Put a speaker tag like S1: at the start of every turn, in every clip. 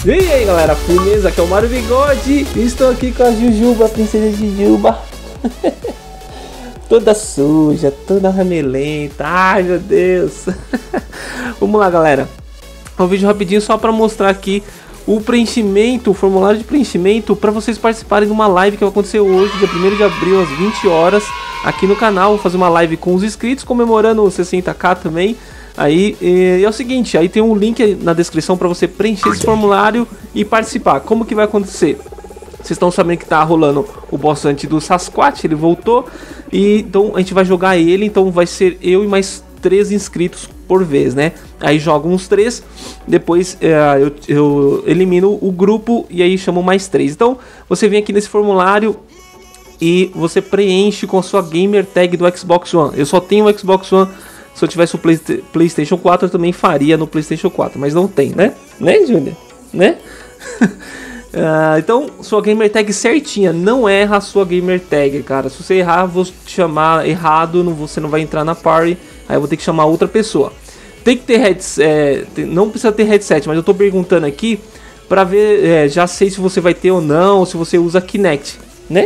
S1: E aí galera, firmeza, aqui é o Mario Bigode. Estou aqui com a Jujuba, a princesa Jujuba. Toda suja, toda ramelenta. Ai meu Deus. Vamos lá galera, um vídeo rapidinho só para mostrar aqui o preenchimento, o formulário de preenchimento para vocês participarem de uma live que vai acontecer hoje, dia 1º de abril, às 20 horas, aqui no canal. Vou fazer uma live com os inscritos, comemorando os 60k também. Aí é o seguinte, aí tem um link na descrição para você preencher esse formulário e participar. Como que vai acontecer? Vocês estão sabendo que tá rolando o boss antes do Sasquatch, ele voltou. E então a gente vai jogar ele, então vai ser eu e mais 3 inscritos por vez, né? Aí jogo uns 3, depois eu elimino o grupo e aí chamo mais 3. Então você vem aqui nesse formulário e você preenche com a sua gamer tag do Xbox One. Eu só tenho o Xbox One. Se eu tivesse o PlayStation 4 eu também faria no PlayStation 4, mas não tem, né? Né, Júlia? Né? Então, sua gamer tag certinha, não erra a sua gamer tag, cara. Se você errar, eu vou te chamar errado, você não vai entrar na party, aí eu vou ter que chamar outra pessoa. Tem que ter headset, não precisa ter headset, mas eu tô perguntando aqui pra ver, já sei se você vai ter ou não, ou se você usa Kinect, né?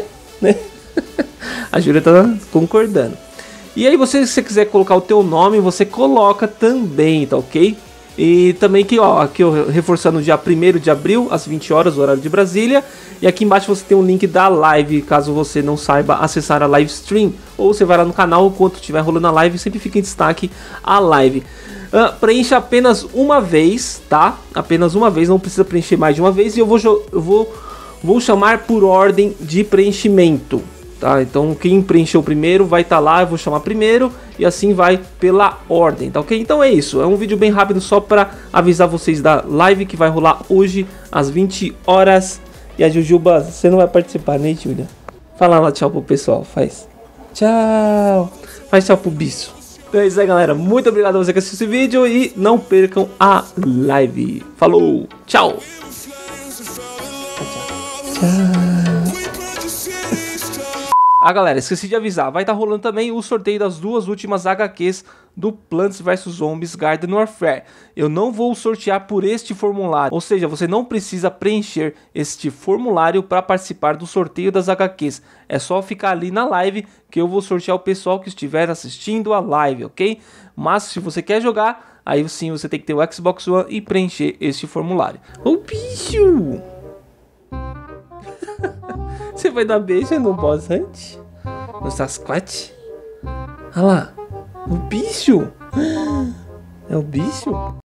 S1: A Júlia tá concordando. E aí se você quiser colocar o teu nome, você coloca também, tá ok? E também que, ó, aqui eu reforçando, dia 1º de abril, às 20 horas, horário de Brasília. E aqui embaixo você tem um link da live, caso você não saiba acessar a live stream. Ou você vai lá no canal, enquanto estiver rolando a live, sempre fica em destaque a live. Preencha apenas uma vez, tá? Apenas uma vez, não precisa preencher mais de uma vez. E eu vou chamar por ordem de preenchimento. Tá, então quem preencheu primeiro vai estar lá, eu vou chamar primeiro e assim vai pela ordem, tá ok? Então é isso, é um vídeo bem rápido só para avisar vocês da live que vai rolar hoje às 20 horas. E a Jujuba, você não vai participar, né, Júlia? Fala lá tchau pro pessoal, faz tchau, faz tchau pro bicho. Então é isso aí galera, muito obrigado a você que assistiu esse vídeo e não percam a live. Falou, tchau. Tchau. Galera, esqueci de avisar, vai estar rolando também o sorteio das 2 últimas HQs do Plants vs Zombies Garden Warfare. Eu não vou sortear por este formulário, ou seja, você não precisa preencher este formulário para participar do sorteio das HQs. É só ficar ali na live que eu vou sortear o pessoal que estiver assistindo a live, ok? Mas se você quer jogar, aí sim você tem que ter o Xbox One e preencher este formulário. Ô bicho! Você vai dar beijo no boss antes? No Sasquatch? Olha lá. O bicho? É o bicho?